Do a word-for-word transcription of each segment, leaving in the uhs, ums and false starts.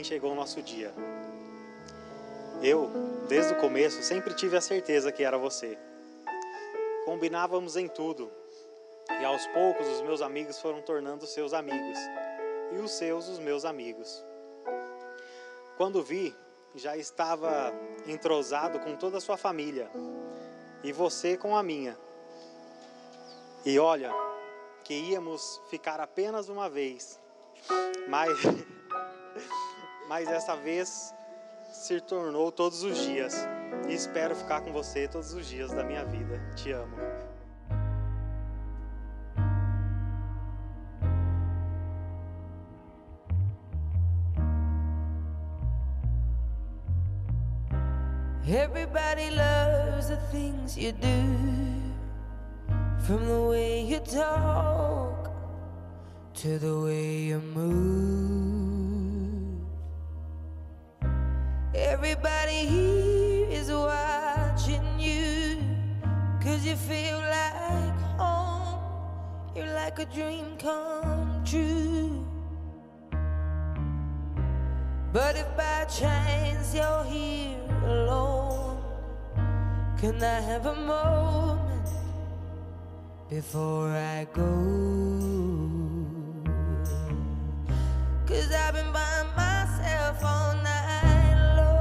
enfim chegou o nosso dia. Eu, desde o começo, sempre tive a certeza que era você. Combinávamos em tudo, e aos poucos os meus amigos foram tornando seus amigos, e os seus os meus amigos. Quando vi, já estava entrosado com toda a sua família, e você com a minha. E olha, que íamos ficar apenas uma vez, mas, mas essa vez se tornou todos os dias, e espero ficar com você todos os dias da minha vida. Te amo. Everybody loves the things you do, from the way you talk to the way you move. Everybody here is watching you, 'cause you feel like home, you're like a dream come true. But if by chance you're here alone, can I have a moment before I go? 'Cause I've been by myself all night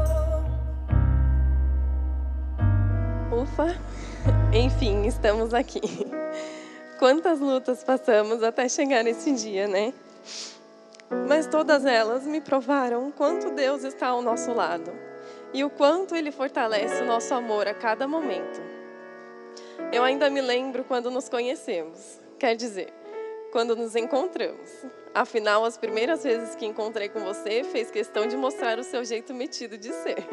long. Ufa! Enfim, estamos aqui. Quantas lutas passamos até chegar nesse dia, né? Mas todas elas me provaram o quanto Deus está ao nosso lado e o quanto Ele fortalece o nosso amor a cada momento. Eu ainda me lembro quando nos conhecemos, quer dizer, quando nos encontramos. Afinal, as primeiras vezes que encontrei com você, fez questão de mostrar o seu jeito metido de ser.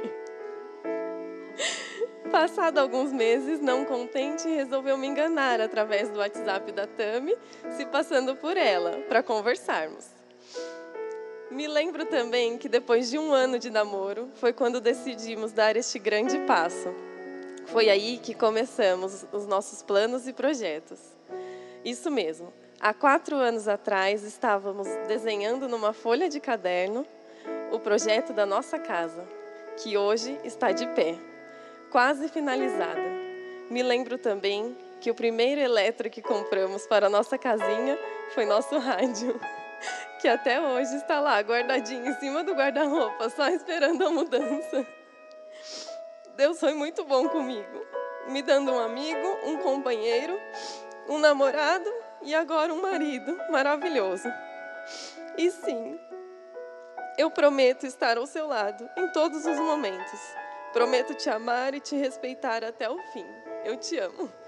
Passado alguns meses, não contente, resolveu me enganar através do WhatsApp da Tami, se passando por ela, para conversarmos. Me lembro também que depois de um ano de namoro, foi quando decidimos dar este grande passo. Foi aí que começamos os nossos planos e projetos. Isso mesmo, há quatro anos atrás estávamos desenhando numa folha de caderno o projeto da nossa casa, que hoje está de pé, quase finalizada. Me lembro também que o primeiro eletro que compramos para a nossa casinha foi nosso rádio, que até hoje está lá, guardadinho em cima do guarda-roupa, só esperando a mudança. Deus foi muito bom comigo, me dando um amigo, um companheiro, um namorado e agora um marido maravilhoso. E sim, eu prometo estar ao seu lado em todos os momentos. Prometo te amar e te respeitar até o fim. Eu te amo.